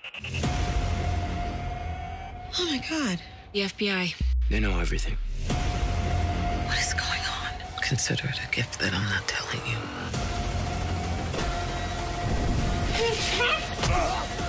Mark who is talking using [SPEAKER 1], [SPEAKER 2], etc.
[SPEAKER 1] Oh my God.
[SPEAKER 2] The FBI.
[SPEAKER 3] They know everything.
[SPEAKER 1] What is going on?
[SPEAKER 4] Consider it a gift that I'm not telling you.